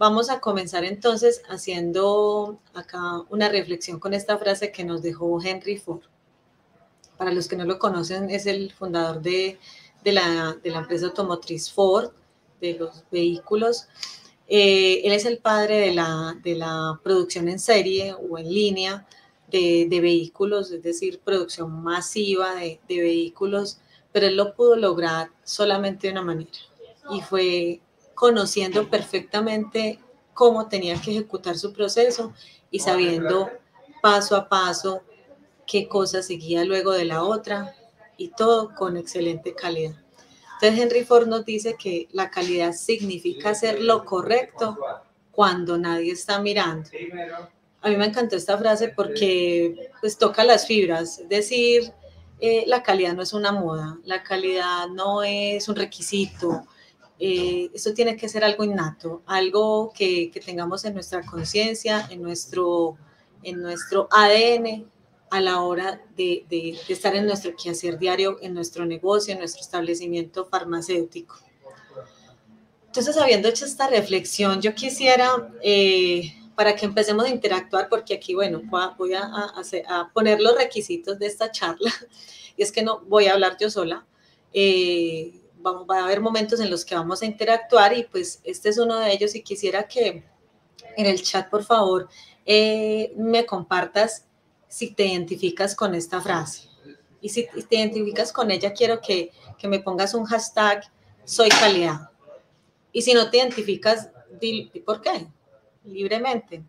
vamos a comenzar entonces haciendo acá una reflexión con esta frase que nos dejó Henry Ford. Para los que no lo conocen, es el fundador de la empresa automotriz Ford, de los vehículos. Él es el padre de la producción en serie o en línea de vehículos, es decir, producción masiva de vehículos, pero él lo pudo lograr solamente de una manera, y fue conociendo perfectamente cómo tenía que ejecutar su proceso y sabiendo paso a paso qué cosa seguía luego de la otra, y todo con excelente calidad. Entonces Henry Ford nos dice que la calidad significa hacer lo correcto cuando nadie está mirando. A mí me encantó esta frase porque pues toca las fibras, es decir, la calidad no es una moda, la calidad no es un requisito, eso tiene que ser algo innato, algo que tengamos en nuestra conciencia, en nuestro ADN a la hora de estar en nuestro quehacer diario, en nuestro negocio, en nuestro establecimiento farmacéutico. Entonces, habiendo hecho esta reflexión, yo quisiera, para que empecemos a interactuar, porque aquí, bueno, voy a poner los requisitos de esta charla, y es que no voy a hablar yo sola, va a haber momentos en los que vamos a interactuar, y pues este es uno de ellos, y quisiera que en el chat, por favor, me compartas si te identificas con esta frase. Y si te identificas con ella, quiero que me pongas un hashtag soy calidad. Y si no te identificas, di por qué, libremente.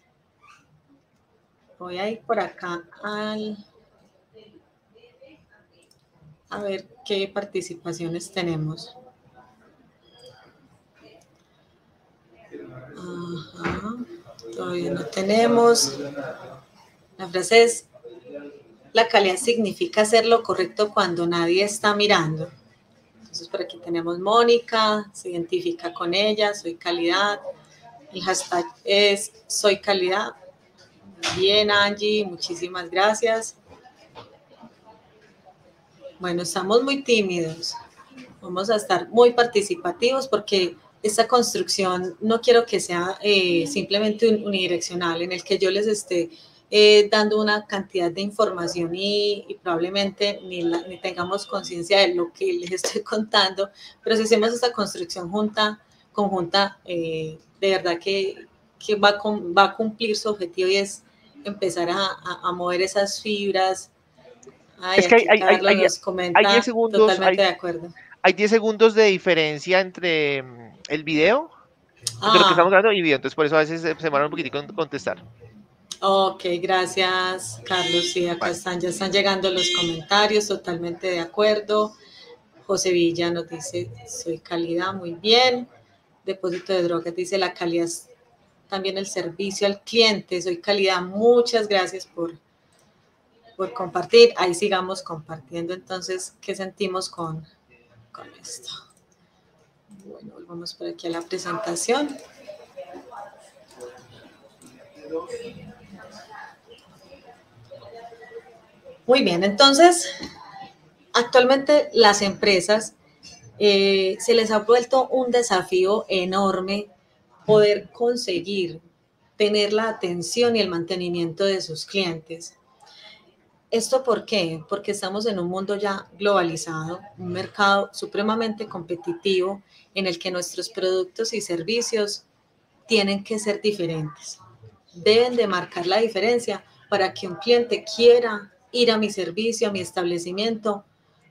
Voy a ir por acá a ver qué participaciones tenemos. Ajá, todavía no tenemos. La frase es: la calidad significa hacer lo correcto cuando nadie está mirando. Entonces por aquí tenemos Mónica, se identifica con ella, soy calidad. El hashtag es soy calidad. Bien, Angie, muchísimas gracias. Bueno, estamos muy tímidos. Vamos a estar muy participativos porque esta construcción no quiero que sea simplemente unidireccional, en el que yo les esté dando una cantidad de información y probablemente ni tengamos conciencia de lo que les estoy contando, pero si hacemos esta construcción conjunta, de verdad que va a cumplir su objetivo, y es empezar a mover esas fibras. Ay, es que aquí Carlos nos hay 10 comenta, segundos, totalmente de acuerdo. Hay 10 segundos de diferencia entre el video, entre lo que estamos grabando y el video, entonces por eso a veces se demora un poquitico en contestar. Ok, gracias, Carlos. Sí, acá ya están llegando los comentarios, totalmente de acuerdo. José Villa nos dice, soy calidad, muy bien. Depósito de drogas dice, la calidad es también el servicio al cliente, soy calidad. Muchas gracias por compartir. Ahí sigamos compartiendo entonces qué sentimos con esto. Bueno, volvamos por aquí a la presentación. Muy bien, entonces, actualmente las empresas se les ha vuelto un desafío enorme poder conseguir tener la atención y el mantenimiento de sus clientes. ¿Esto por qué? Porque estamos en un mundo ya globalizado, un mercado supremamente competitivo en el que nuestros productos y servicios tienen que ser diferentes. Deben de marcar la diferencia para que un cliente quiera ir a mi servicio, a mi establecimiento,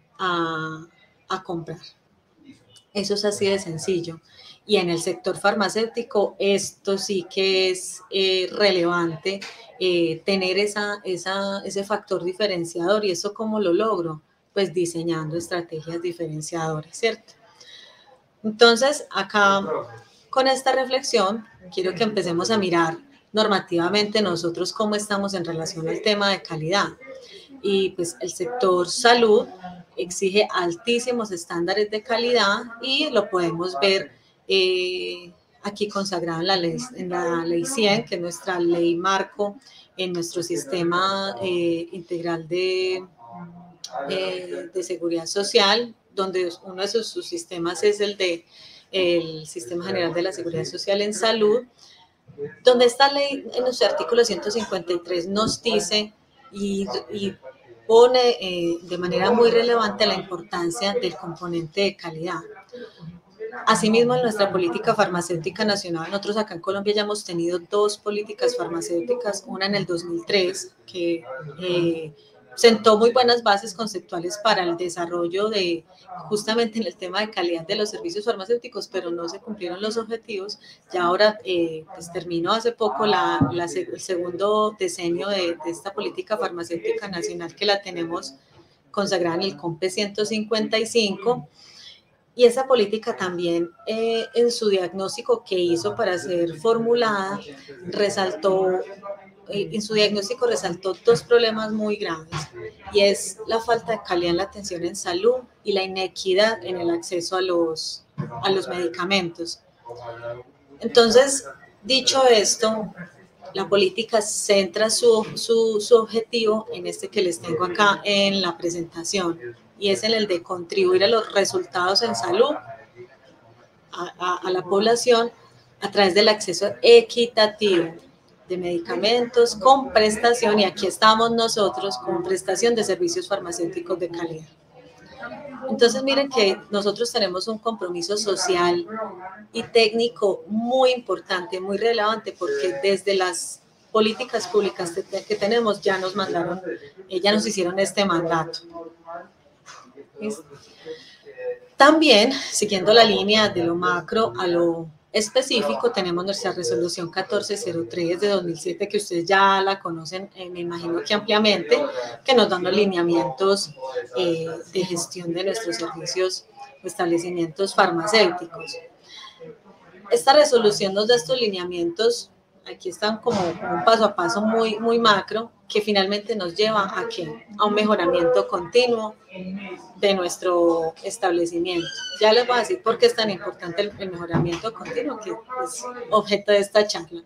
a comprar. Eso es así de sencillo. Y en el sector farmacéutico esto sí que es relevante, tener ese factor diferenciador. ¿Y eso cómo lo logro? Pues diseñando estrategias diferenciadoras, ¿cierto? Entonces, acá con esta reflexión, quiero que empecemos a mirar normativamente nosotros cómo estamos en relación al tema de calidad. Y pues el sector salud exige altísimos estándares de calidad, y lo podemos ver aquí consagrado en la ley 100, que es nuestra ley marco en nuestro sistema integral de seguridad social, donde uno de sus sistemas es el de el Sistema General de la Seguridad Social en Salud, donde esta ley en su artículo 153 nos dice y pone de manera muy relevante la importancia del componente de calidad. Asimismo, en nuestra política farmacéutica nacional, nosotros acá en Colombia ya hemos tenido 2 políticas farmacéuticas, una en el 2003, que sentó muy buenas bases conceptuales para el desarrollo de justamente en el tema de calidad de los servicios farmacéuticos, pero no se cumplieron los objetivos. Ya ahora pues terminó hace poco el segundo decenio de esta política farmacéutica nacional, que la tenemos consagrada en el COMPE 155. Y esa política también en su diagnóstico que hizo para ser formulada, en su diagnóstico resaltó 2 problemas muy graves, y es la falta de calidad en la atención en salud y la inequidad en el acceso a los medicamentos. Entonces, dicho esto, la política centra su objetivo en este que les tengo acá en la presentación, y es en el de contribuir a los resultados en salud a la población a través del acceso equitativo de medicamentos con prestación, y aquí estamos nosotros con prestación de servicios farmacéuticos de calidad. Entonces, miren que nosotros tenemos un compromiso social y técnico muy importante, muy relevante, porque desde las políticas públicas que tenemos ya nos mandaron, ya nos hicieron este mandato. También, siguiendo la línea de lo macro a lo específico, tenemos nuestra resolución 1403 de 2007, que ustedes ya la conocen, me imagino que ampliamente, que nos dan los lineamientos de gestión de nuestros servicios o establecimientos farmacéuticos. Esta resolución nos da estos lineamientos, aquí están como un paso a paso muy, muy macro, que finalmente nos lleva a ¿qué? A un mejoramiento continuo de nuestro establecimiento. Ya les voy a decir por qué es tan importante el mejoramiento continuo, que es objeto de esta charla.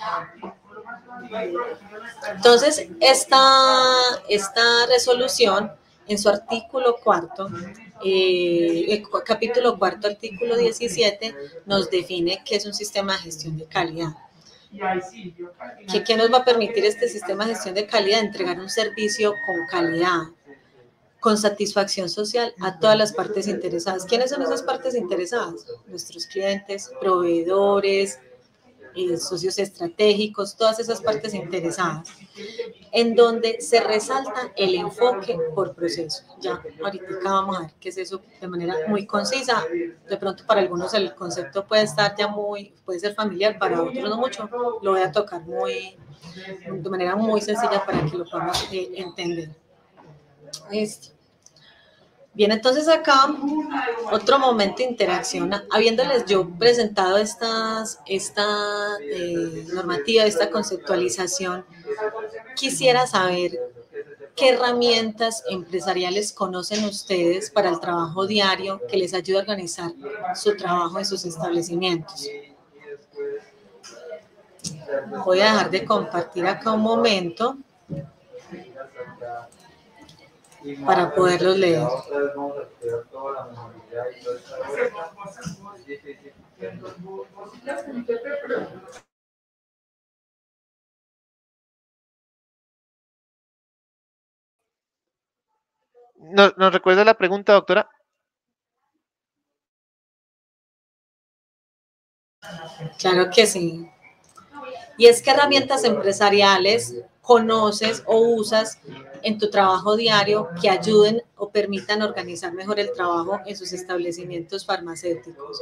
Entonces, esta resolución, en su artículo 4, capítulo 4, artículo 17, nos define qué es un sistema de gestión de calidad. ¿Qué nos va a permitir este sistema de gestión de calidad? Entregar un servicio con calidad, con satisfacción social a todas las partes interesadas. ¿Quiénes son esas partes interesadas? Nuestros clientes, proveedores, socios estratégicos, todas esas partes interesadas, en donde se resalta el enfoque por proceso. Ya ahorita vamos a ver qué es eso de manera muy concisa. De pronto para algunos el concepto puede estar ya puede ser familiar, para otros no mucho. Lo voy a tocar de manera muy sencilla para que lo podamos entender. Bien, entonces acá otro momento de interacción. Habiéndoles yo presentado esta normativa, esta conceptualización, quisiera saber qué herramientas empresariales conocen ustedes para el trabajo diario que les ayude a organizar su trabajo en sus establecimientos. Voy a dejar de compartir acá un momento para poderlos leer. ¿Nos recuerda la pregunta, doctora? Claro que sí. Y es qué herramientas empresariales conoces o usas en tu trabajo diario que ayuden o permitan organizar mejor el trabajo en sus establecimientos farmacéuticos.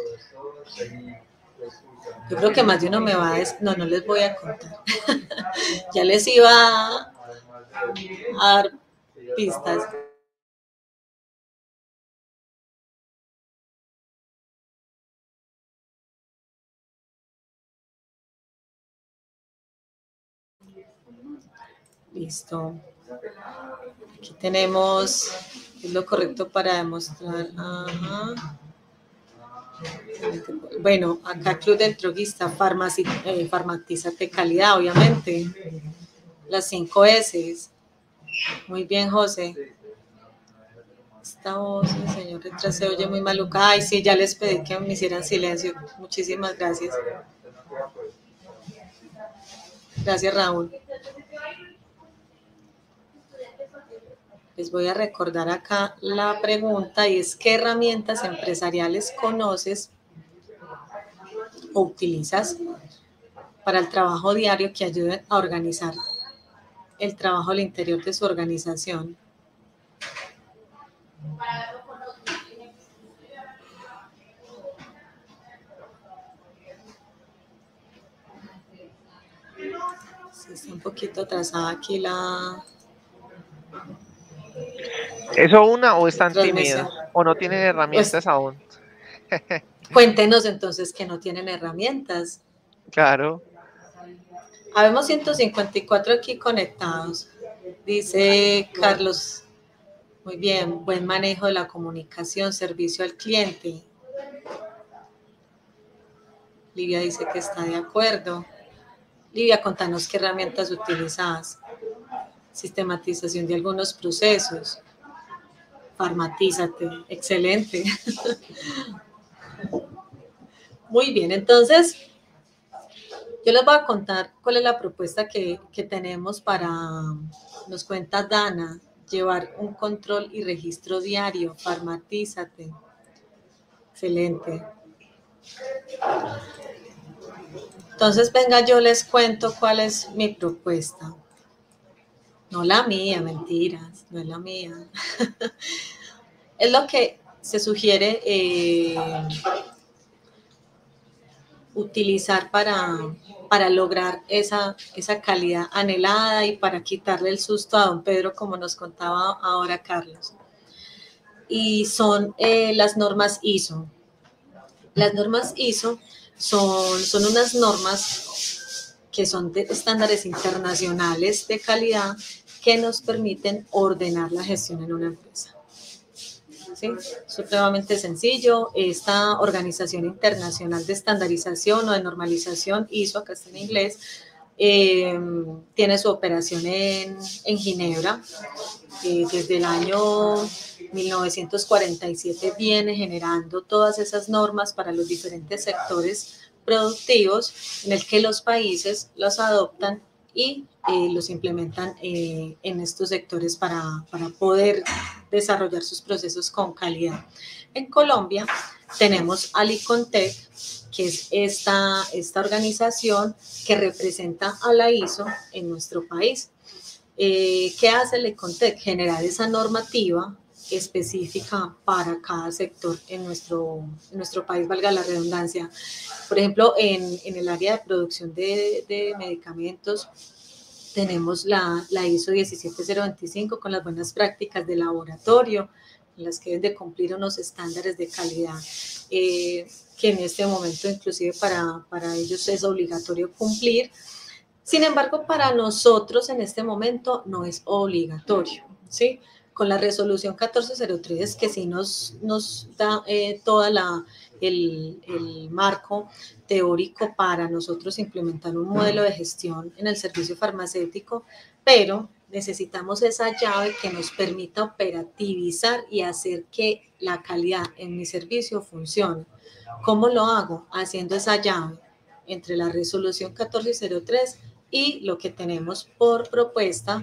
Yo creo que más de uno me va a decir, no les voy a contar. Ya les iba a dar pistas. Listo. Aquí tenemos, es lo correcto para demostrar. Ajá. Bueno, acá Club del Droguista, Farmatízate Calidad, obviamente. Las 5 S. Muy bien, José. esta voz, mi señor, detrás se oye muy maluca. Ay, sí, ya les pedí que me hicieran silencio. Muchísimas gracias. Gracias, Raúl. Les voy a recordar acá la pregunta y es: ¿qué herramientas empresariales conoces o utilizas para el trabajo diario que ayuden a organizar el trabajo al interior de su organización? Sí, está un poquito atrasada aquí la ¿Eso una o están transmisión. tímidos o no tienen Pues herramientas aún? cuéntenos entonces que no tienen herramientas. Claro. Habemos 154 aquí conectados. Dice Carlos, muy bien, buen manejo de la comunicación, servicio al cliente. Livia dice que está de acuerdo. Livia, contanos qué herramientas utilizas. Sistematización de algunos procesos. Farmatízate. Excelente. Muy bien, entonces yo les voy a contar cuál es la propuesta que tenemos para, nos cuenta Dana, llevar un control y registro diario. Farmatízate. Excelente. Entonces, venga, yo les cuento cuál es mi propuesta. No la mía, mentiras, no es la mía. Es lo que se sugiere utilizar para lograr esa calidad anhelada y para quitarle el susto a don Pedro, como nos contaba ahora Carlos. Y son las normas ISO. Las normas ISO son unas normas que son de estándares internacionales de calidad que nos permiten ordenar la gestión en una empresa. ¿Sí? Supremamente sencillo. Esta organización internacional de estandarización o de normalización, ISO, acá está en inglés, tiene su operación en Ginebra. Desde el año 1947 viene generando todas esas normas para los diferentes sectores productivos en el que los países los adoptan y los implementan en estos sectores para poder desarrollar sus procesos con calidad. En Colombia tenemos Alicontec, que es esta organización que representa a la ISO en nuestro país. ¿Qué hace el Alicontec? Generar esa normativa específica para cada sector en nuestro país, valga la redundancia. Por ejemplo, en el área de producción de medicamentos, tenemos la ISO 17025 con las buenas prácticas de laboratorio, en las que deben de cumplir unos estándares de calidad que en este momento inclusive para ellos es obligatorio cumplir. Sin embargo, para nosotros en este momento no es obligatorio, ¿sí? Con la resolución 1403, que sí nos da toda el marco teórico para nosotros implementar un modelo de gestión en el servicio farmacéutico, pero necesitamos esa llave que nos permita operativizar y hacer que la calidad en mi servicio funcione. ¿Cómo lo hago? Haciendo esa llave entre la resolución 1403 y lo que tenemos por propuesta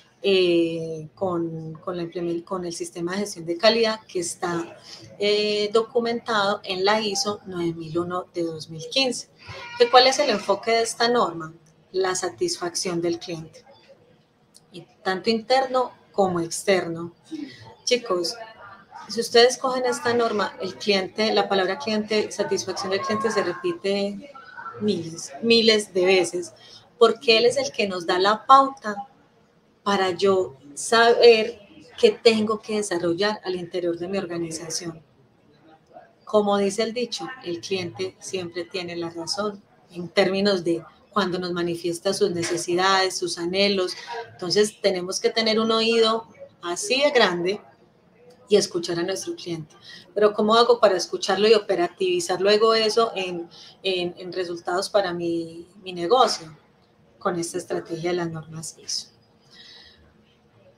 con el sistema de gestión de calidad que está documentado en la ISO 9001 de 2015. ¿Cuál es el enfoque de esta norma? La satisfacción del cliente, y tanto interno como externo. Chicos, si ustedes cogen esta norma, el cliente, la palabra cliente, satisfacción del cliente se repite miles de veces, porque él es el que nos da la pauta para yo saber qué tengo que desarrollar al interior de mi organización. Como dice el dicho, el cliente siempre tiene la razón en términos de cuando nos manifiesta sus necesidades, sus anhelos. Entonces tenemos que tener un oído así de grande y escuchar a nuestro cliente. Pero ¿cómo hago para escucharlo y operativizar luego eso en resultados para mi negocio? Con esta estrategia de las normas ISO.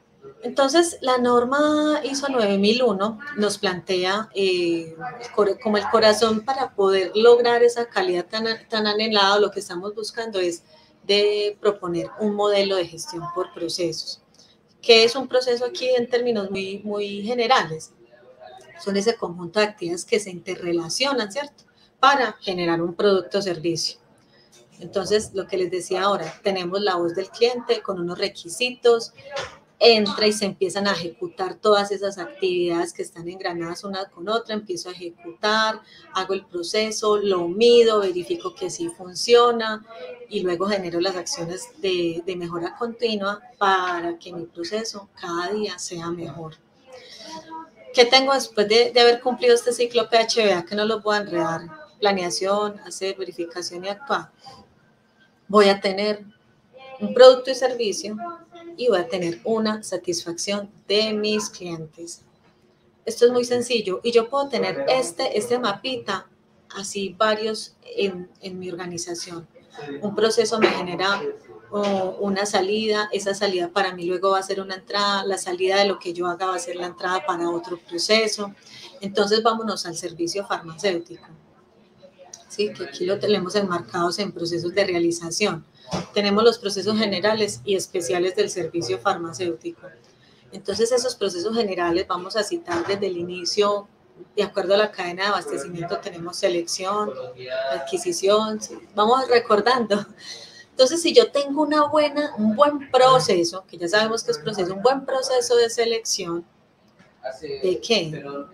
Entonces, la norma ISO 9001 nos plantea como el corazón para poder lograr esa calidad tan anhelada. Lo que estamos buscando es de proponer un modelo de gestión por procesos. ¿Qué es un proceso aquí en términos muy generales? Son ese conjunto de actividades que se interrelacionan, ¿cierto? Para generar un producto o servicio. Entonces, lo que les decía ahora, tenemos la voz del cliente con unos requisitos, entra y se empiezan a ejecutar todas esas actividades que están engranadas una con otra, empiezo a ejecutar, hago el proceso, lo mido, verifico que sí funciona y luego genero las acciones de mejora continua para que mi proceso cada día sea mejor. ¿Qué tengo después de haber cumplido este ciclo PHBA que no lo puedo enredar? Planeación, hacer verificación y actuar. Voy a tener un producto y servicio y voy a tener una satisfacción de mis clientes. Esto es muy sencillo y yo puedo tener este mapita, así varios en mi organización. Un proceso me genera una salida, esa salida para mí luego va a ser una entrada, la salida de lo que yo haga va a ser la entrada para otro proceso. Entonces vámonos al servicio farmacéutico. Sí, que aquí lo tenemos enmarcados en procesos de realización. Tenemos los procesos generales y especiales del servicio farmacéutico. Entonces, esos procesos generales vamos a citar desde el inicio, de acuerdo a la cadena de abastecimiento, tenemos selección, adquisición, vamos recordando. Entonces, si yo tengo un buen proceso, que ya sabemos que es proceso, un buen proceso de selección, ¿de qué?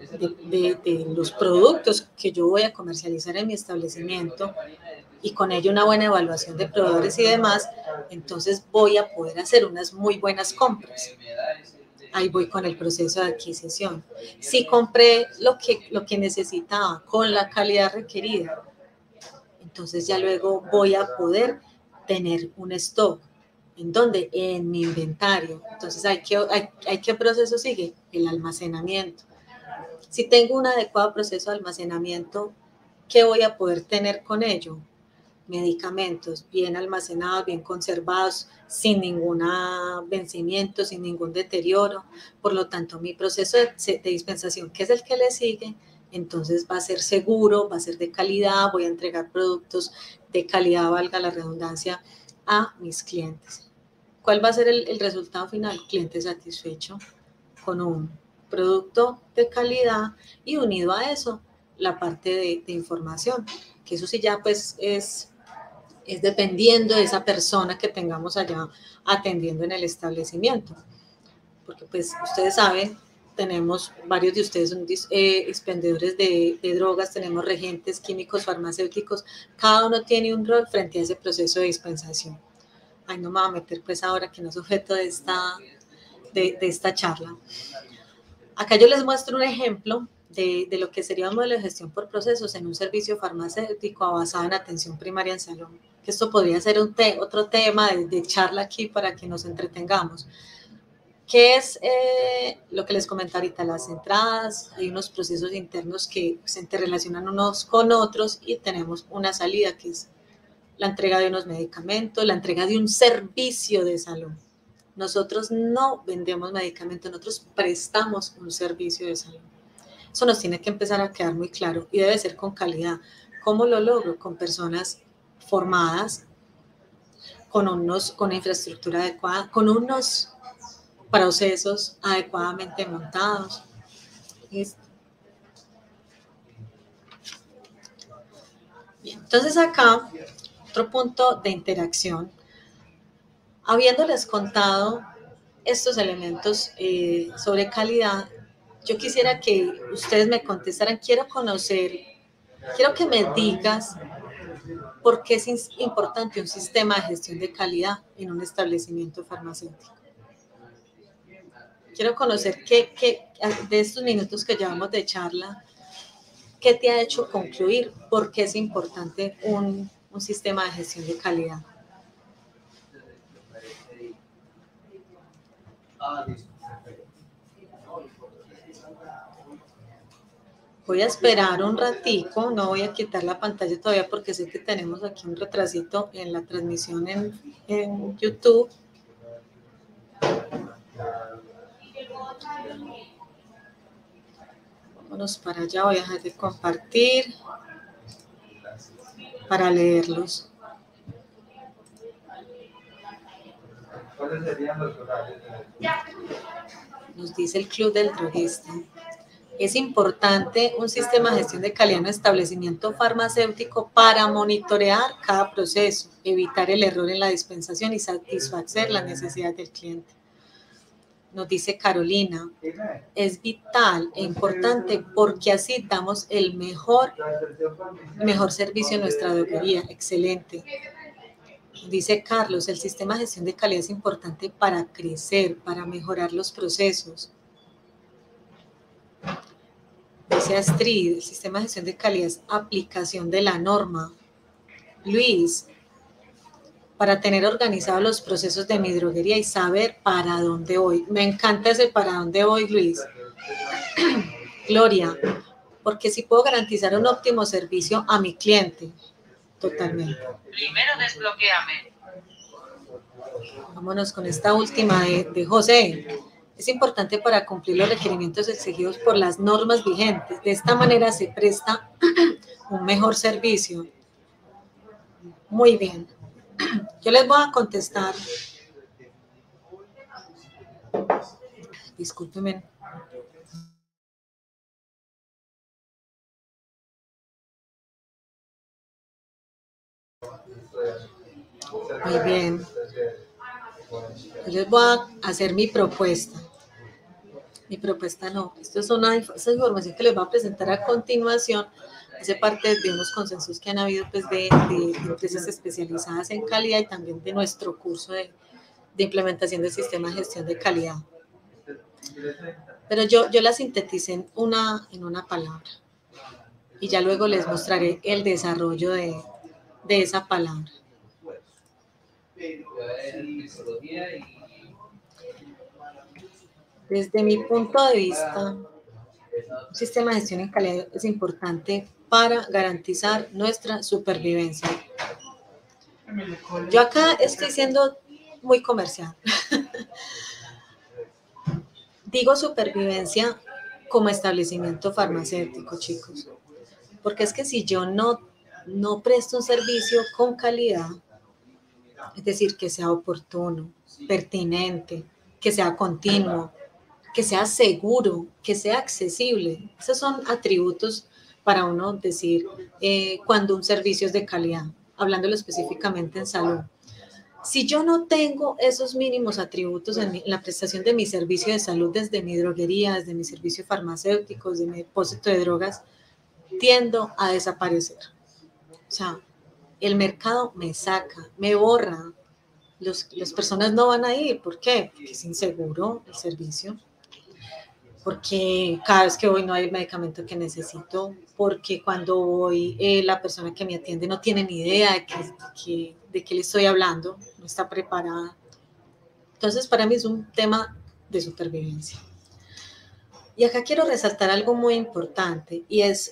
De los productos que yo voy a comercializar en mi establecimiento y con ello una buena evaluación de proveedores y demás, entonces voy a poder hacer unas muy buenas compras. Ahí voy con el proceso de adquisición. Si compré lo que necesitaba con la calidad requerida, entonces ya luego voy a poder tener un stock. ¿En dónde? En mi inventario. Entonces, ¿qué proceso sigue? El almacenamiento. Si tengo un adecuado proceso de almacenamiento, ¿qué voy a poder tener con ello? Medicamentos bien almacenados, bien conservados, sin ningún vencimiento, sin ningún deterioro. Por lo tanto, mi proceso de dispensación, que es el que le sigue, entonces va a ser seguro, va a ser de calidad, voy a entregar productos de calidad, valga la redundancia, a mis clientes. ¿Cuál va a ser el resultado final? Cliente satisfecho con un producto de calidad y unido a eso la parte de información, que eso sí ya pues es dependiendo de esa persona que tengamos allá atendiendo en el establecimiento. Porque pues ustedes saben, tenemos, varios de ustedes son expendedores de drogas, tenemos regentes químicos, farmacéuticos, cada uno tiene un rol frente a ese proceso de dispensación. Ay, no me voy a meter pues ahora que no es objeto de esta charla. Acá yo les muestro un ejemplo de lo que sería un modelo de gestión por procesos en un servicio farmacéutico basado en atención primaria en salud. Que esto podría ser otro tema de charla aquí para que nos entretengamos. ¿Qué es lo que les comenté ahorita? Las entradas, hay unos procesos internos que se interrelacionan unos con otros y tenemos una salida que es la entrega de unos medicamentos, la entrega de un servicio de salud. Nosotros no vendemos medicamentos, nosotros prestamos un servicio de salud. Eso nos tiene que empezar a quedar muy claro y debe ser con calidad. ¿Cómo lo logro? Con personas formadas, con una infraestructura adecuada, con unos procesos adecuadamente montados. Bien, entonces acá, otro punto de interacción. Habiéndoles contado estos elementos sobre calidad, yo quisiera que ustedes me contestaran, quiero que me digas por qué es importante un sistema de gestión de calidad en un establecimiento farmacéutico. Quiero conocer de estos minutos que llevamos de charla, ¿qué te ha hecho concluir por qué es importante un sistema de gestión de calidad? Voy a esperar un ratico, no voy a quitar la pantalla todavía porque sé que tenemos aquí un retrasito en la transmisión en YouTube. Vámonos para allá, voy a dejar de compartir para leerlos. ¿Cuáles serían los horarios? Nos dice el Club del Droguista. Es importante un sistema de gestión de calidad en un establecimiento farmacéutico para monitorear cada proceso, evitar el error en la dispensación y satisfacer las necesidades del cliente. Nos dice Carolina, es vital e importante porque así damos el mejor servicio en nuestra droguería. Excelente. Dice Carlos, el sistema de gestión de calidad es importante para crecer, para mejorar los procesos. Dice Astrid, el sistema de gestión de calidad es aplicación de la norma. Luis, para tener organizados los procesos de mi droguería y saber para dónde voy. Me encanta ese para dónde voy, Luis. Gloria, porque si puedo garantizar un óptimo servicio a mi cliente. Totalmente. Primero desbloquéame. Vámonos con esta última de José. Es importante para cumplir los requerimientos exigidos por las normas vigentes. De esta manera se presta un mejor servicio. Muy bien. Yo les voy a contestar. Discúlpenme. Muy bien. Yo les voy a hacer mi propuesta. Mi propuesta no. Esto es esta información que les voy a presentar a continuación. Hace parte de unos consensos que han habido pues, de empresas especializadas en calidad y también de nuestro curso de implementación del sistema de gestión de calidad. Pero yo la sinteticé en una palabra y ya luego les mostraré el desarrollo de esa palabra. Desde mi punto de vista, un sistema de gestión en calidad es importante para garantizar nuestra supervivencia. Yo acá estoy siendo muy comercial. Digo supervivencia como establecimiento farmacéutico, chicos, porque es que si yo no presto un servicio con calidad, es decir, que sea oportuno, pertinente, que sea continuo, que sea seguro, que sea accesible. Esos son atributos para uno decir cuando un servicio es de calidad, hablándolo específicamente en salud. Si yo no tengo esos mínimos atributos en la prestación de mi servicio de salud, desde mi droguería, desde mi servicio farmacéutico, desde mi depósito de drogas, tiendo a desaparecer. O sea, el mercado me saca, me borra. Las personas no van a ir. ¿Por qué? Porque es inseguro el servicio. Porque cada vez que voy no hay el medicamento que necesito, porque cuando voy la persona que me atiende no tiene ni idea de qué le estoy hablando, no está preparada. Entonces para mí es un tema de supervivencia. Y acá quiero resaltar algo muy importante y es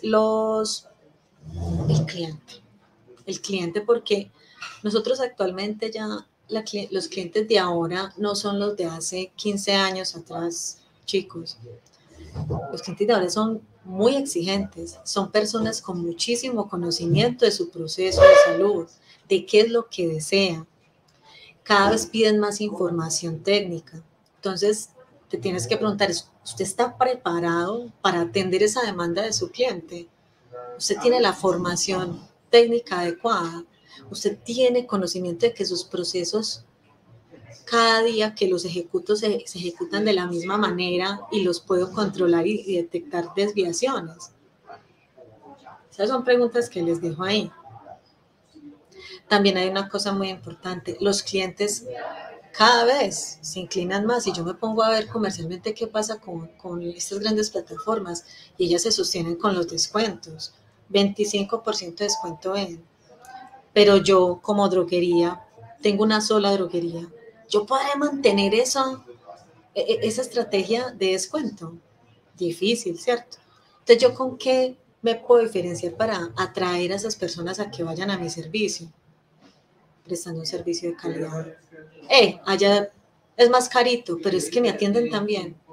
el cliente. El cliente, porque nosotros actualmente ya los clientes de ahora no son los de hace 15 años atrás, chicos. Los clientes de ahora son muy exigentes, son personas con muchísimo conocimiento de su proceso de salud, de qué es lo que desean. Cada vez piden más información técnica. Entonces, te tienes que preguntar, ¿usted está preparado para atender esa demanda de su cliente? ¿Usted tiene la formación técnica adecuada? ¿Usted tiene conocimiento de que sus procesos cada día que los ejecuto se ejecutan de la misma manera y los puedo controlar y detectar desviaciones? Esas son preguntas que les dejo ahí. También hay una cosa muy importante, los clientes cada vez se inclinan más y yo me pongo a ver comercialmente qué pasa con estas grandes plataformas y ellas se sostienen con los descuentos, 25% de descuento pero yo como droguería, tengo una sola droguería, ¿yo podré mantener esa estrategia de descuento? Difícil, ¿cierto? Entonces, ¿yo con qué me puedo diferenciar para atraer a esas personas a que vayan a mi servicio? Prestando un servicio de calidad. Allá es más carito, pero es que me atienden tan bien.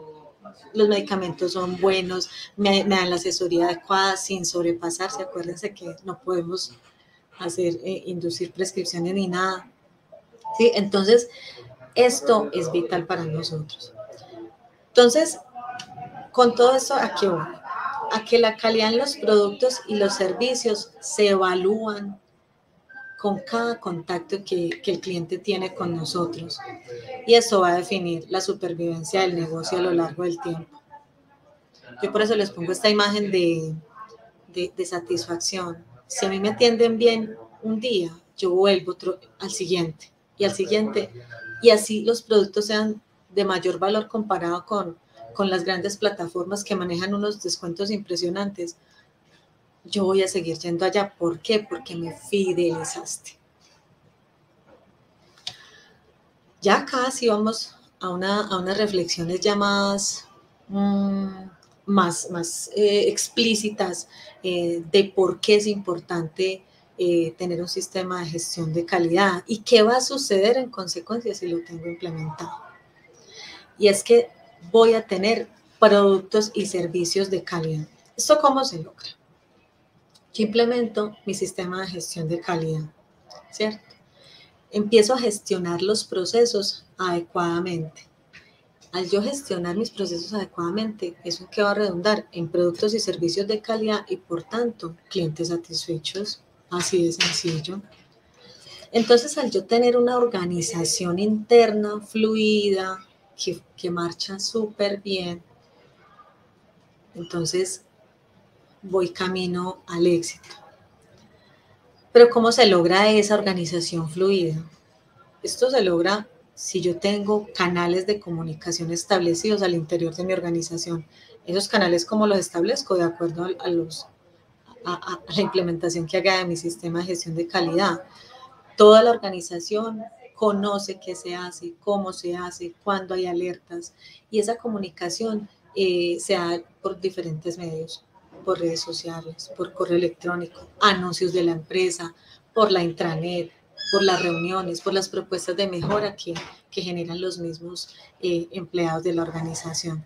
los medicamentos son buenos, me dan la asesoría adecuada sin sobrepasarse. Acuérdense que no podemos inducir prescripciones ni nada. ¿Sí? Entonces, esto es vital para nosotros. Entonces, con todo esto, ¿a qué voy? A que la calidad en los productos y los servicios se evalúan con cada contacto que el cliente tiene con nosotros. Y eso va a definir la supervivencia del negocio a lo largo del tiempo. Yo por eso les pongo esta imagen de satisfacción. Si a mí me atienden bien un día, yo vuelvo al siguiente y al siguiente, y así los productos sean de mayor valor comparado con las grandes plataformas que manejan unos descuentos impresionantes. Yo voy a seguir yendo allá. ¿Por qué? Porque me fidelizaste. Ya casi vamos a unas reflexiones ya más explícitas de por qué es importante tener un sistema de gestión de calidad y qué va a suceder en consecuencia si lo tengo implementado. Y es que voy a tener productos y servicios de calidad. ¿Esto cómo se logra? Yo implemento mi sistema de gestión de calidad, ¿cierto? Empiezo a gestionar los procesos adecuadamente. Al yo gestionar mis procesos adecuadamente, ¿eso qué va a redundar? En productos y servicios de calidad y, por tanto, clientes satisfechos. Así de sencillo. Entonces, al yo tener una organización interna fluida, que marcha súper bien, entonces voy camino al éxito. Pero ¿cómo se logra esa organización fluida? Esto se logra si yo tengo canales de comunicación establecidos al interior de mi organización. Esos canales, ¿cómo los establezco? De acuerdo a la implementación que haga de mi sistema de gestión de calidad. Toda la organización conoce qué se hace, cómo se hace, cuándo hay alertas, y esa comunicación se da por diferentes medios, por redes sociales, por correo electrónico, anuncios de la empresa, por la intranet, por las reuniones, por las propuestas de mejora que generan los mismos empleados de la organización.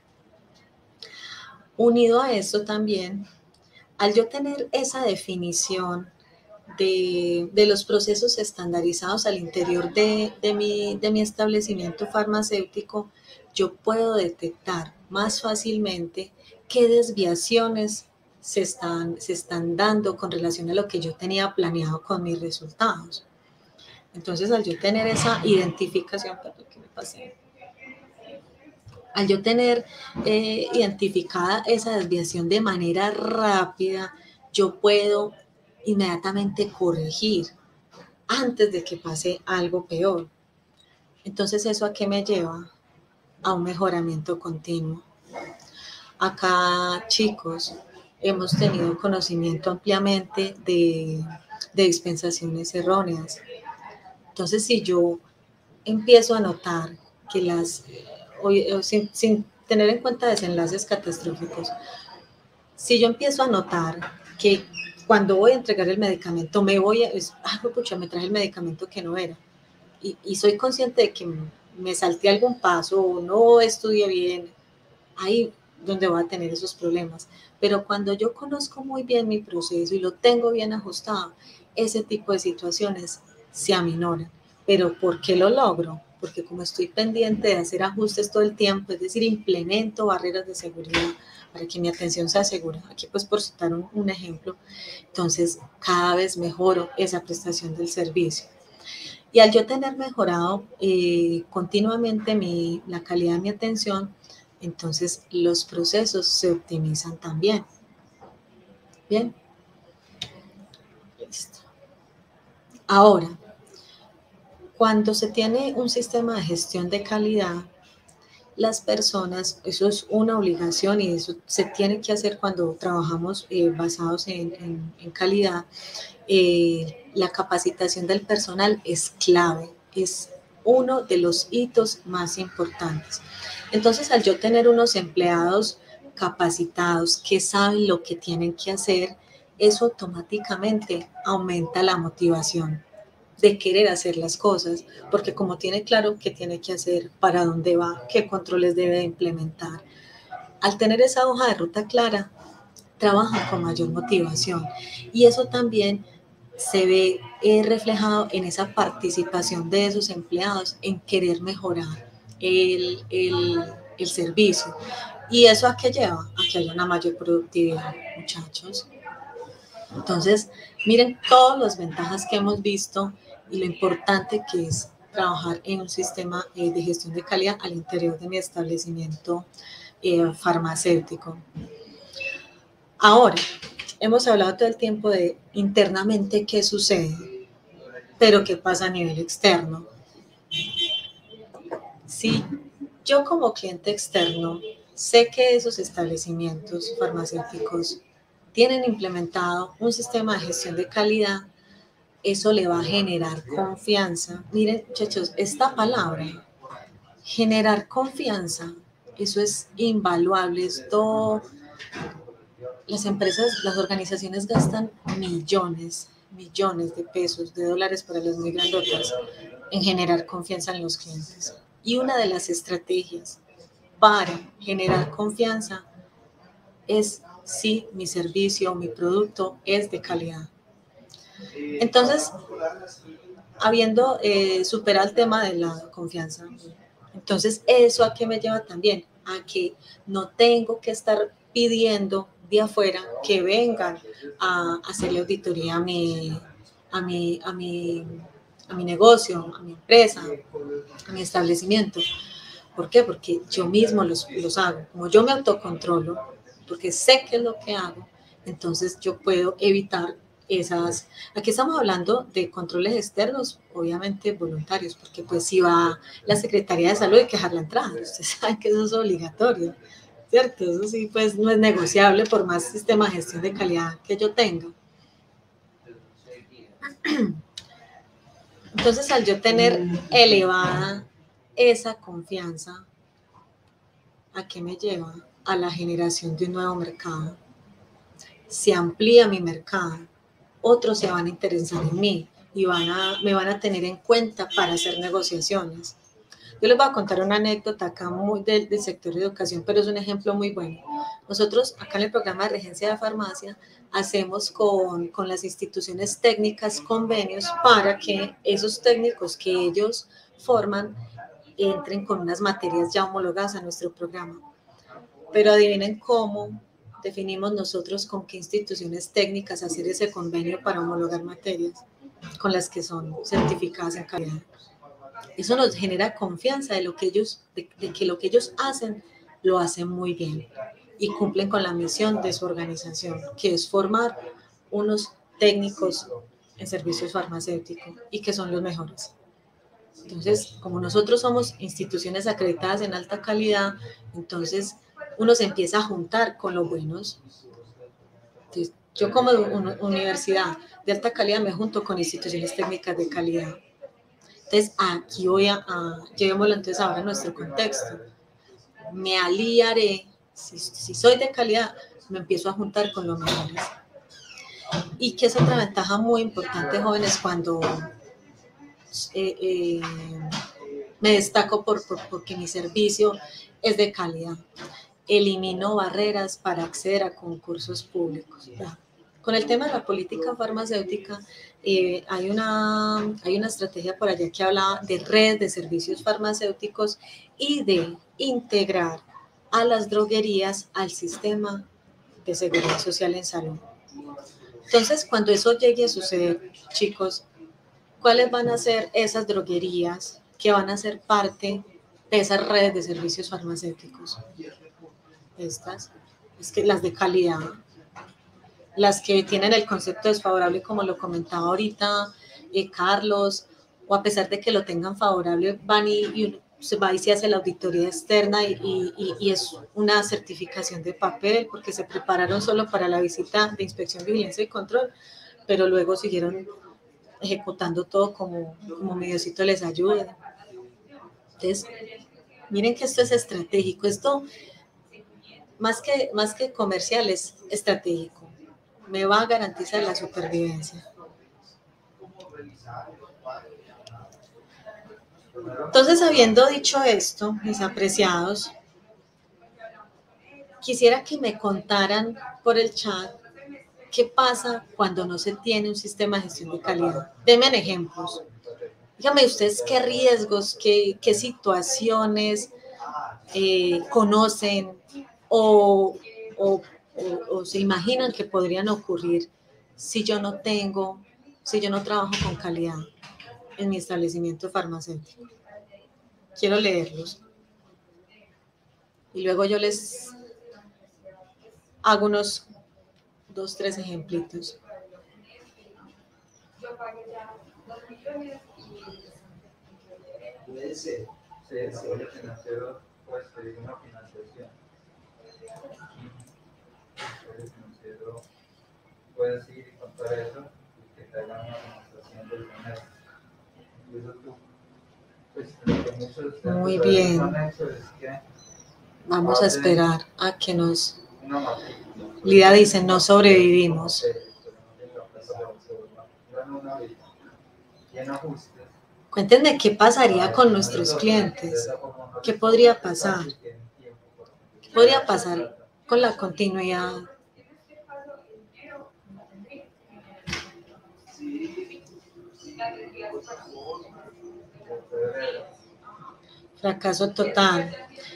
Unido a esto también, al yo tener esa definición de los procesos estandarizados al interior de mi establecimiento farmacéutico, yo puedo detectar más fácilmente qué desviaciones se están dando con relación a lo que yo tenía planeado con mis resultados. Entonces, al yo tener esa identificación, perdón, ¿qué me pasé? Al yo tener identificada esa desviación de manera rápida, yo puedo inmediatamente corregir antes de que pase algo peor. Entonces, ¿eso a qué me lleva? A un mejoramiento continuo. Acá, chicos, hemos tenido conocimiento ampliamente de dispensaciones erróneas. Entonces, si yo empiezo a notar que sin tener en cuenta desenlaces catastróficos, si yo empiezo a notar que cuando voy a entregar el medicamento me traje el medicamento que no era, y soy consciente de que me salté algún paso o no estudié bien, ahí donde voy a tener esos problemas. Pero cuando yo conozco muy bien mi proceso y lo tengo bien ajustado, ese tipo de situaciones se aminoran. ¿Pero por qué lo logro? Porque como estoy pendiente de hacer ajustes todo el tiempo, es decir, implemento barreras de seguridad para que mi atención sea segura. Aquí pues por citar un ejemplo, entonces cada vez mejoro esa prestación del servicio. Y al yo tener mejorado continuamente la calidad de mi atención, entonces los procesos se optimizan también. Bien. Listo. Ahora, cuando se tiene un sistema de gestión de calidad, las personas, eso es una obligación y eso se tiene que hacer cuando trabajamos basados en calidad. La capacitación del personal es clave, es uno de los hitos más importantes. Entonces, al yo tener unos empleados capacitados que saben lo que tienen que hacer, eso automáticamente aumenta la motivación de querer hacer las cosas, porque como tiene claro qué tiene que hacer, para dónde va, qué controles debe implementar, al tener esa hoja de ruta clara, trabajan con mayor motivación y eso también se ve reflejado en esa participación de esos empleados en querer mejorar el servicio. ¿Y eso a qué lleva? A que haya una mayor productividad, muchachos. Entonces, miren todas las ventajas que hemos visto y lo importante que es trabajar en un sistema de gestión de calidad al interior de mi establecimiento farmacéutico. Ahora, hemos hablado todo el tiempo de internamente qué sucede, pero qué pasa a nivel externo. Si yo como cliente externo sé que esos establecimientos farmacéuticos tienen implementado un sistema de gestión de calidad, eso le va a generar confianza. Miren, muchachos, esta palabra, generar confianza, eso es invaluable. Esto, las empresas, las organizaciones gastan millones de pesos, de dólares para las muy grandotas, en generar confianza en los clientes. Y una de las estrategias para generar confianza es si mi servicio o mi producto es de calidad. Entonces, habiendo superado el tema de la confianza, entonces eso a qué me lleva también, a que no tengo que estar pidiendo de afuera que vengan a hacerle auditoría a mi negocio, a mi empresa, a mi establecimiento. ¿Por qué? Porque yo mismo los hago. Como yo me autocontrolo, porque sé qué es lo que hago, entonces yo puedo evitar esas. Aquí estamos hablando de controles externos, obviamente voluntarios, porque pues si va la Secretaría de Salud hay que dejar la entrada. Ustedes saben que eso es obligatorio, ¿cierto? Eso sí, pues no es negociable por más sistema de gestión de calidad que yo tenga. Entonces, al yo tener elevada esa confianza, ¿a qué me lleva? A la generación de un nuevo mercado. Se amplía mi mercado, otros se van a interesar en mí y me van a tener en cuenta para hacer negociaciones. Yo les voy a contar una anécdota acá muy del sector de educación, pero es un ejemplo muy bueno. Nosotros acá en el programa de regencia de farmacia hacemos con las instituciones técnicas convenios para que esos técnicos que ellos forman entren con unas materias ya homologadas a nuestro programa. Pero adivinen cómo definimos nosotros con qué instituciones técnicas hacer ese convenio para homologar materias con las que son certificadas en calidad. Eso nos genera confianza de que lo que ellos hacen lo hacen muy bien y cumplen con la misión de su organización, que es formar unos técnicos en servicios farmacéuticos y que son los mejores. Entonces, como nosotros somos instituciones acreditadas en alta calidad, entonces uno se empieza a juntar con los buenos. Entonces, yo como universidad de alta calidad me junto con instituciones técnicas de calidad. Entonces, aquí llevémoslo entonces ahora a nuestro contexto. Me aliaré, si soy de calidad, me empiezo a juntar con los mejores. Y que es otra ventaja muy importante, jóvenes, cuando me destaco porque mi servicio es de calidad. Elimino barreras para acceder a concursos públicos. Con el tema de la política farmacéutica, hay una estrategia por allá que habla de redes de servicios farmacéuticos y de integrar a las droguerías al sistema de seguridad social en salud. Entonces, cuando eso llegue a suceder, chicos, ¿cuáles van a ser esas droguerías que van a ser parte de esas redes de servicios farmacéuticos? Estas, es que las de calidad, las que tienen el concepto desfavorable, como lo comentaba ahorita Carlos, o a pesar de que lo tengan favorable, van y se va y se hace la auditoría externa y es una certificación de papel, porque se prepararon solo para la visita de inspección, vigilancia y control, pero luego siguieron ejecutando todo como mi Diosito les ayude. Entonces, miren que esto es estratégico, esto más que comercial es estratégico, me va a garantizar la supervivencia. Entonces, habiendo dicho esto, mis apreciados, quisiera que me contaran por el chat qué pasa cuando no se tiene un sistema de gestión de calidad. Denme ejemplos. Díganme ustedes qué riesgos, qué situaciones conocen o, o, o se imaginan que podrían ocurrir si yo no trabajo con calidad en mi establecimiento farmacéutico. Quiero leerlos. Y luego yo les hago unos 2, 3 ejemplitos. Sí, el apoyo financiero puede pedir una financiación. El financiero puedes ir y contar eso y que te hagan una demostración del dinero. Y eso tú, pues, lo que muchos Muy bien. han hecho es que vamos a esperar a que nos... Lida dice, no sobrevivimos. Cuéntenme qué pasaría con nuestros clientes. ¿Qué podría pasar? ¿Qué podría pasar con la continuidad? Fracaso total.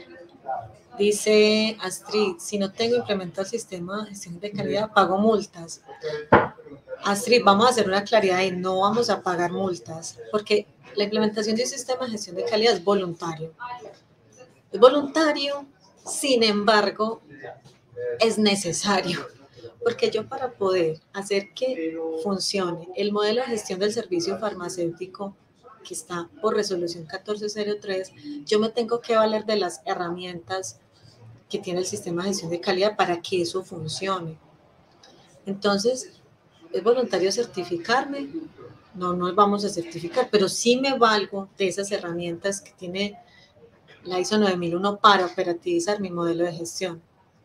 Dice Astrid, si no tengo implementado el sistema de gestión de calidad, pago multas. Astrid, vamos a hacer una claridad y no vamos a pagar multas, porque la implementación de un sistema de gestión de calidad es voluntario. Es voluntario, sin embargo, es necesario, porque yo para poder hacer que funcione el modelo de gestión del servicio farmacéutico que está por resolución 1403, yo me tengo que valer de las herramientas que tiene el sistema de gestión de calidad para que eso funcione. Entonces, ¿es voluntario certificarme? No nos vamos a certificar, pero sí me valgo de esas herramientas que tiene la ISO 9001 para operativizar mi modelo de gestión.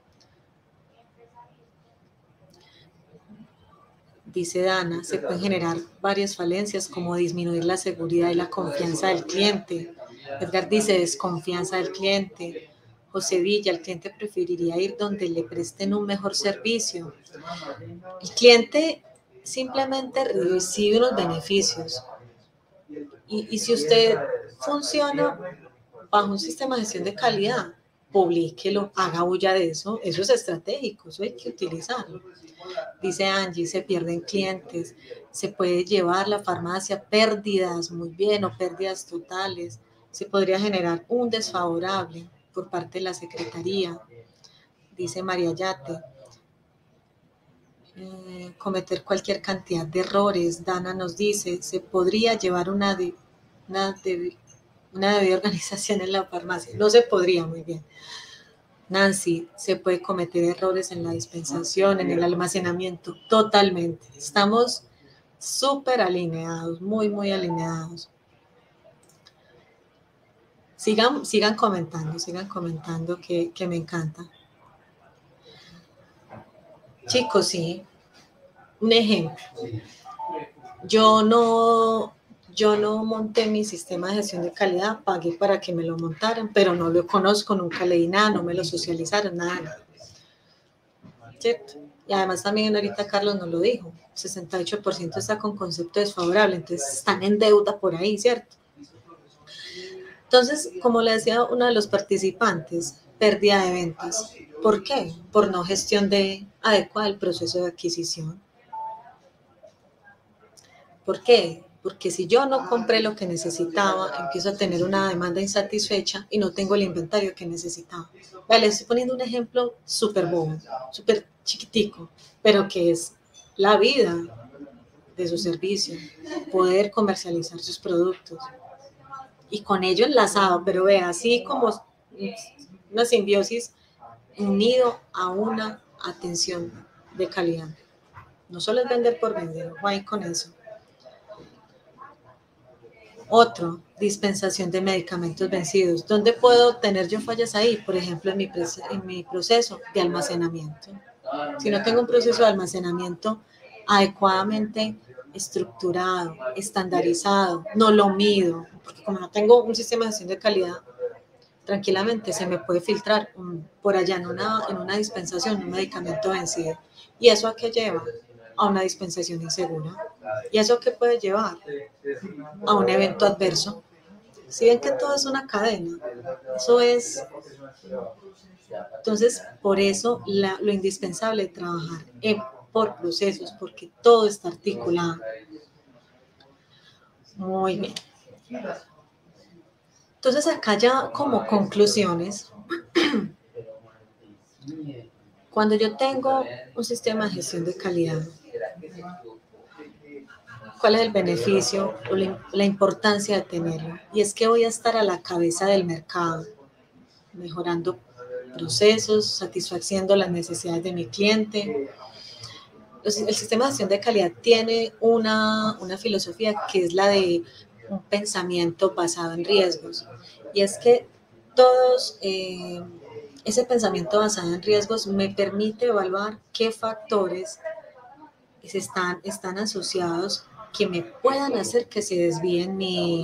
Dice Dana, se pueden generar varias falencias como disminuir la seguridad y la confianza del cliente. Edgar dice desconfianza del cliente. José Villa, el cliente preferiría ir donde le presten un mejor servicio. El cliente simplemente recibe unos beneficios. Y si usted funciona bajo un sistema de gestión de calidad, publíquelo, haga bulla de eso. Eso es estratégico, eso hay que utilizarlo. Dice Angie, se pierden clientes, se puede llevar la farmacia pérdidas, muy bien, o pérdidas totales. Se podría generar un desfavorable por parte de la Secretaría, dice María Yate. Cometer cualquier cantidad de errores. Dana nos dice, se podría llevar una debida organización en la farmacia. No se podría, muy bien. Nancy, se puede cometer errores en la dispensación, en el almacenamiento, totalmente. Estamos súper alineados, muy, muy alineados. Sigan comentando que me encanta. Chicos, sí, un ejemplo. Yo no monté mi sistema de gestión de calidad, pagué para que me lo montaran, pero no lo conozco, nunca leí nada, no me lo socializaron, nada. ¿Cierto? Y además también ahorita Carlos nos lo dijo, 68% está con concepto desfavorable, entonces están en deuda por ahí, ¿cierto? Entonces, como le decía uno de los participantes, pérdida de ventas. ¿Por qué? Por no gestión adecuada del proceso de adquisición. ¿Por qué? Porque si yo no compré lo que necesitaba, empiezo a tener una demanda insatisfecha y no tengo el inventario que necesitaba. Vale, estoy poniendo un ejemplo súper bobo, súper chiquitico, pero que es la vida de su servicio, poder comercializar sus productos. Y con ello enlazado, pero vea, así como una simbiosis unido a una atención de calidad. No solo es vender por vender, guay con eso. Otro, dispensación de medicamentos vencidos. ¿Dónde puedo tener yo fallas ahí? Por ejemplo, en mi proceso de almacenamiento. Si no tengo un proceso de almacenamiento adecuadamente estructurado, estandarizado, no lo mido, porque como no tengo un sistema de gestión de calidad tranquilamente se me puede filtrar por allá en una dispensación un medicamento vencido. ¿Y eso a qué lleva? A una dispensación insegura. ¿Y eso qué puede llevar? A un evento adverso. Si ven que todo es una cadena, eso es. Entonces, por eso lo indispensable es trabajar por procesos, porque todo está articulado. Muy bien. Entonces, acá ya como conclusiones, cuando yo tengo un sistema de gestión de calidad, ¿cuál es el beneficio o la importancia de tenerlo? Y es que voy a estar a la cabeza del mercado, mejorando procesos, satisfaciendo las necesidades de mi cliente. El sistema de gestión de calidad tiene una filosofía que es la de un pensamiento basado en riesgos. Y es que ese pensamiento basado en riesgos me permite evaluar qué factores están asociados que me puedan hacer que se desvíen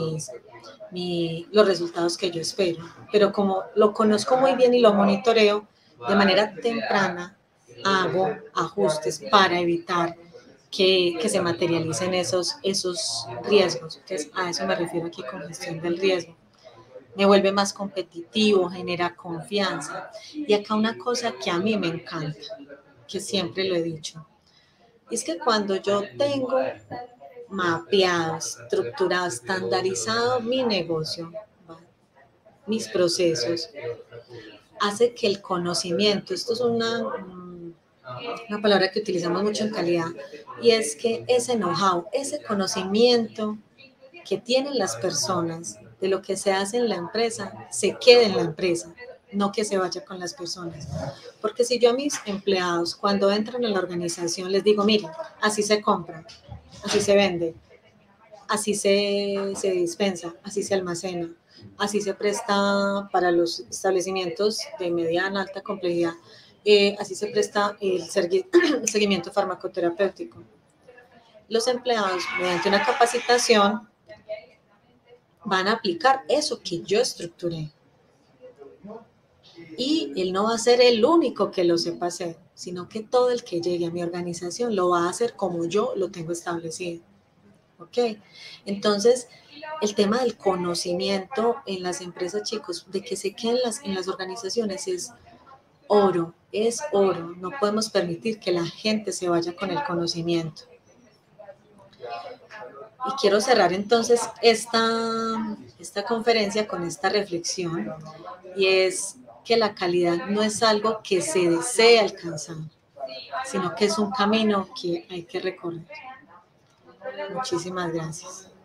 los resultados que yo espero. Pero como lo conozco muy bien y lo monitoreo, de manera temprana hago ajustes para evitar que se materialicen esos riesgos. Entonces, a eso me refiero aquí con gestión del riesgo. Me vuelve más competitivo, genera confianza. Y acá una cosa que a mí me encanta, que siempre lo he dicho, es que cuando yo tengo mapeado, estructurado, estandarizado mi negocio, mis procesos, hace que el conocimiento, esto es una palabra que utilizamos mucho en calidad, y es que ese know-how, ese conocimiento que tienen las personas de lo que se hace en la empresa, se quede en la empresa, no que se vaya con las personas. Porque si yo a mis empleados, cuando entran a la organización, les digo, miren, así se compra, así se vende, así se dispensa, así se almacena, así se presta para los establecimientos de mediana, alta complejidad, así se presta el seguimiento farmacoterapéutico. Los empleados, mediante una capacitación, van a aplicar eso que yo estructuré. Y él no va a ser el único que lo sepa hacer, sino que todo el que llegue a mi organización lo va a hacer como yo lo tengo establecido. ¿Ok? Entonces, el tema del conocimiento en las empresas, chicos, de que se queden en las organizaciones es oro, es oro. No podemos permitir que la gente se vaya con el conocimiento. Y quiero cerrar entonces esta conferencia con esta reflexión, y es que la calidad no es algo que se desee alcanzar, sino que es un camino que hay que recorrer. Muchísimas gracias.